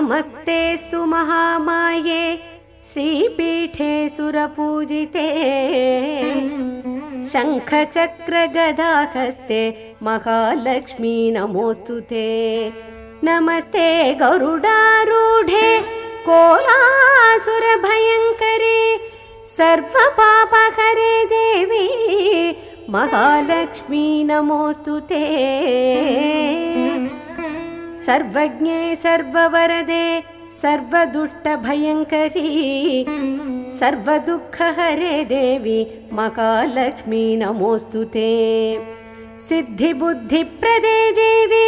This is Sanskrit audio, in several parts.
नमस्तेस्तु महामाये श्रीपीठे सुरपूजिते शङ्खचक्रगदाहस्ते महालक्ष्मी नमोऽस्तुते। नमस्ते गरुडारूढे कोलासुरभयङ्करे सर्वपापहरे देवी महालक्ष्मी नमोऽस्तुते। सर्वज्ञे सर्ववरदे सर्वदुष्टभयङ्करी सर्वदुःखहरे देवी महालक्ष्मी नमोऽस्तुते। सिद्धिबुद्धिप्रदे देवी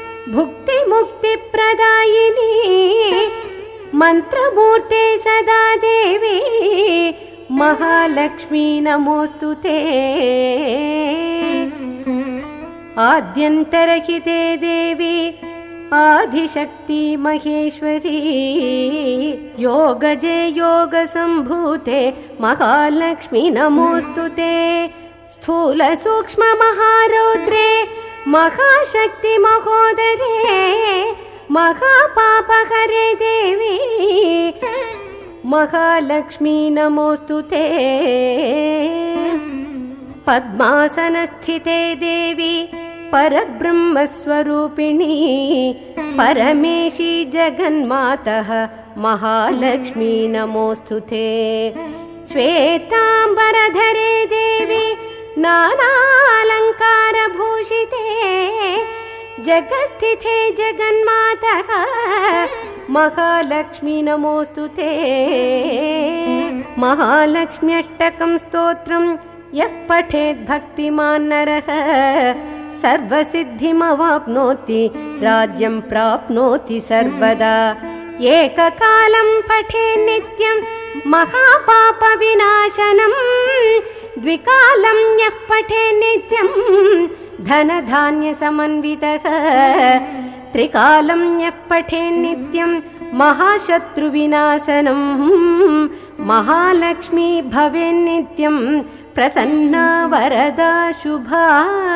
भुक्तिमुक्तिप्रदायिनी मन्त्रमूर्ते सदा देवी महालक्ष्मी नमोऽस्तुते। आद्यन्तरहिते देवी आदिशक्ति महेश्वरी योगजे योगसम्भूते महालक्ष्मी नमोऽस्तुते। स्थूल सूक्ष्म महारौद्रे महाशक्ति महोदरे महापापहरे देवी महालक्ष्मी नमोऽस्तुते। पद्मासनस्थिते देवी परब्रह्मस्वरूपिणी परमेशी जगन्मातः महालक्ष्मी नमोऽस्तुते। श्वेताम्बरधरे देवी नानालङ्कारभूषिते जगत्स्थिते जगन्मातः महालक्ष्मी नमोऽस्तुते। महालक्ष्म्यष्टकं स्तोत्रं यः पठेत् भक्तिमान् नरः सर्वसिद्धिमवाप्नोति राज्यं प्राप्नोति सर्वदा। एककालं पठेत् नित्यं महापापविनाशनम् द्विकालं यः पठेत् नित्यं धनधान्यसमन्वितः त्रिकालं यः पठेत् नित्यं महाशत्रुविनाशनम् महालक्ष्मी भवेत् नित्यं प्रसन्ना वरदा शुभा।